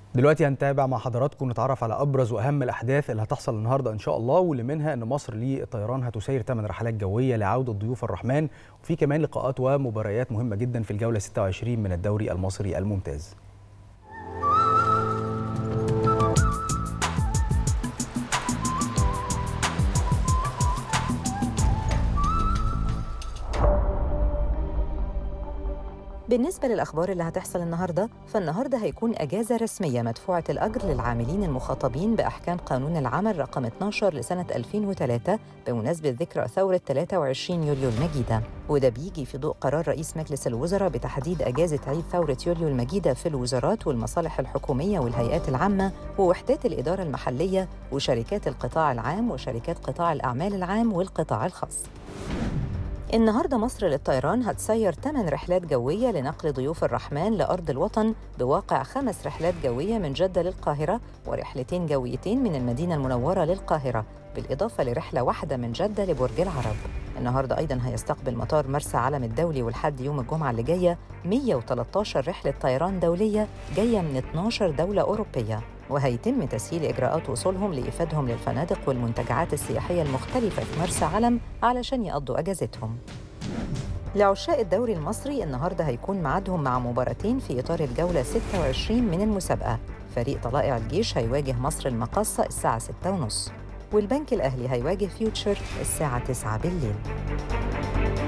دلوقتي هنتابع مع حضراتكم نتعرف على ابرز واهم الاحداث اللي هتحصل النهارده ان شاء الله، واللي منها ان مصر للطيران هتسير 8 رحلات جويه لعوده ضيوف الرحمن، وفي كمان لقاءات ومباريات مهمه جدا في الجوله 26 من الدوري المصري الممتاز. بالنسبة للأخبار اللي هتحصل النهاردة، فالنهاردة هيكون أجازة رسمية مدفوعة الأجر للعاملين المخاطبين بأحكام قانون العمل رقم 12 لسنة 2003 بمناسبة ذكرى ثورة 23 يوليو المجيدة، وده بيجي في ضوء قرار رئيس مجلس الوزراء بتحديد أجازة عيد ثورة يوليو المجيدة في الوزارات والمصالح الحكومية والهيئات العامة ووحدات الإدارة المحلية وشركات القطاع العام وشركات قطاع الأعمال العام والقطاع الخاص. النهاردة مصر للطيران هتسير 8 رحلات جوية لنقل ضيوف الرحمن لأرض الوطن، بواقع 5 رحلات جوية من جدة للقاهرة ورحلتين جويتين من المدينة المنورة للقاهرة، بالإضافة لرحلة واحدة من جدة لبرج العرب. النهاردة أيضاً هيستقبل مطار مرسى علم الدولي ولحد يوم الجمعة اللي جاية 113 رحلة طيران دولية جاية من 12 دولة أوروبية، وهيتم تسهيل إجراءات وصولهم لإفادهم للفنادق والمنتجعات السياحية المختلفة في مرسى علم علشان يقضوا أجازتهم. لعشاق الدوري المصري النهاردة هيكون ميعادهم مع مباراتين في إطار الجولة 26 من المسابقة. فريق طلائع الجيش هيواجه مصر المقاصة الساعة 6:30، والبنك الأهلي هيواجه فيوتشر الساعة 9 بالليل.